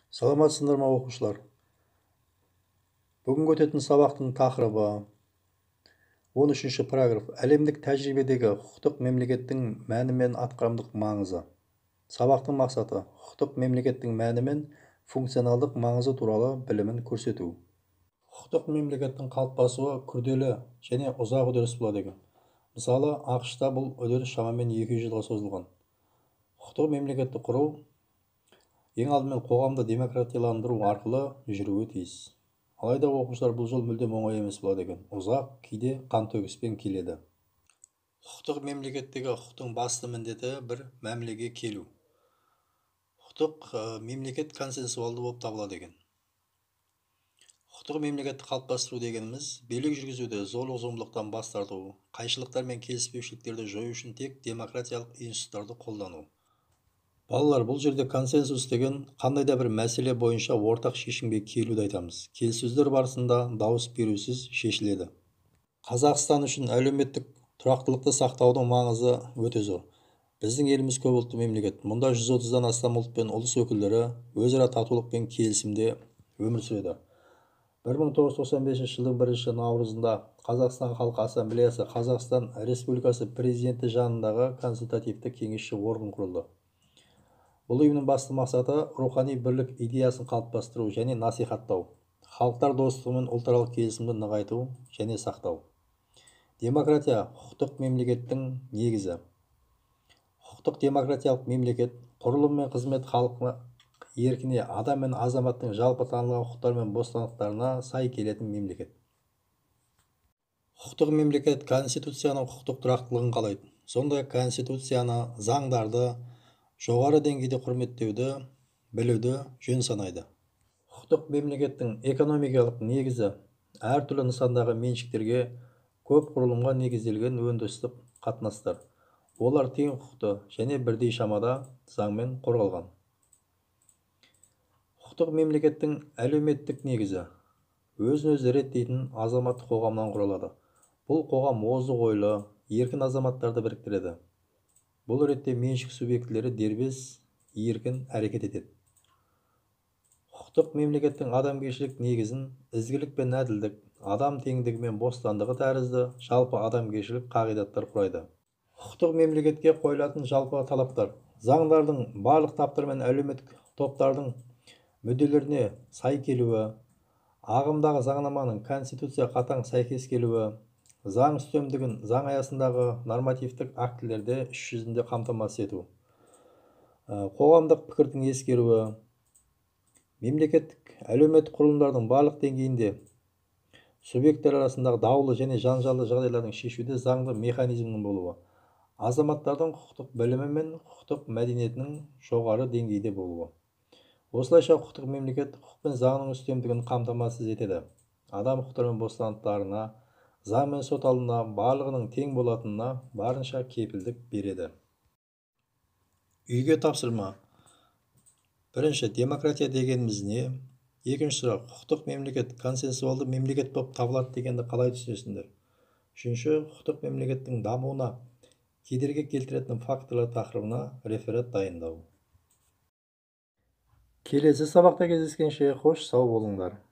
Саламатсыздар ма оқушылар? Бүгінгі өтетін сабақтың тақырыбы 13-ші параграф. Әлемдік тәжірибедегі құқықтық мемлекеттің мәні мен атқарымдық маңызы. Сабақтың мақсаты құқықтық мемлекеттің мәні мен функционалдық маңызы туралы білімін көрсету. Құқықтық мемлекеттің қалыптасуы күрделі және ұзақ үдеріс болады екен. Мысалы, ақш-та бұл үдеріс шамамен 200 жылға созылған. Құқықтық мемлекетті құру ең алдымен қоғамды демократияландыру арқылы жүруі тиіс. Алайда оқушылар бұл жол мүлдем оңай емес болады екен. Ұзақ, кейде қантөгіспен келеді. Құқықтық мемлекеттегі құқықтың басты міндеті бір мәмілеге келу. Құқықтық мемлекет консенсуалды болып табылады екен. Құқықтық мемлекетті қалыптастыру дегеніміз билік жүргізуде зорлық-зомбылықтан бас тарту, қайшылықтар мен келіспеушіліктерді жою үшін тек демократиялық институттарды қолдану. Балалар, бұл жерде консенсус деген қандай да бір мәселе бойынша ортақ шешімге келуді айтамыз. Келіссөздер барысында дауыс берусіз шешіледі. Қазақстан үшін әлеуметтік тұрақтылықты сақтаудың маңызы өте зор. Біздің еліміз көпұлтты мемлекет. Мұнда 130-дан астам ұлт пен ұлыс өкілдері өзара татулық пен келісімде өмір сүреді. 1995 жылдың 1 наурызында Қазақстан Халқы Ассамблеясы Қазақстан Республикасы президенті жанындағы консультативті кеңесші орган құрылды. Бұл ұйымның басты мақсаты рухани бірлік идеясын қалыптастыру және насихаттау, халықтар достығы мен ұлтаралық келісімді нығайту және сақтау. Демократия құқықтық мемлекеттің негізі. Құқықтық демократиялық мемлекет құрылым мен қызмет халқына еркіне, адам мен азаматтың жалпы танылған құқықтар мен бостандықтарына сай келетін мемлекет. Құқықтық мемлекет конституцияның құқықтық тұрақтылығын қалайды. Сондай конституцияны, заңдарды жоғары деңгейде құрметтеуді, білуді жөн санайды. Құқықтық мемлекеттің экономикалық негізі әртүрлі нысандағы меншіктерге көп құрылымға негізделген өндірістік қатынастар. Олар тең құқықты және бірдей шамада заңмен қорғалған. Құқықтық мемлекеттің әлеуметтік негізі өзін-өзі реттейтін азаматтық қоғамнан құралады. Бұл қоғам озық ойлы, еркін азаматтарды біріктіреді. Бұл ретте меншік субъектілері дербес, еркін әрекет етеді. Құқықтық мемлекеттің адамгершілік негізін ізгілік пен әділдік, адам теңдігі мен бостандығы тәрізді жалпы адамгершілік қағидаттар құрайды. Құқықтық мемлекетке қойылатын жалпы талаптар: заңдардың барлық таптар мен әлеуметтік топтардың мүдделеріне сай келуі, ағымдағы заңнаманың конституция қатаң сәйкес келуі, заң үстемдігін заң аясындағы нормативтік актілерде іс жүзінде қамтамасыз ету, қоғамдық пікірдің ескеруі, мемлекеттік әлеуметтік құрылымдардың барлық деңгейінде субъекттер арасындағы даулы және жанжалды жағдайлардың шешуде заңды механизмнің болуы, азаматтардың құқықтық білімі мен құқықтық мәдениетінің жоғары деңгейде болуы. Осылайша құқықтық мемлекет құқық пен заңның үстемдігін қамтамасыз етеді. Адам құқықтары мен бостандықтарына, заң мен сот алдында барлығының тең болатынына барынша кепілдік береді. Үйге тапсырма. Бірінші, демократия дегеніміз не? Екінші сұрақ, құқықтық мемлекет консенсуалды мемлекет болып табылады дегенді қалай түсінесіңдер? Үшінші, құқықтық мемлекеттің дамуына кедергі келтіретін факторлар тақырыбына реферат дайындау. Келесі сабақта кездескенше қош сау болыңдар.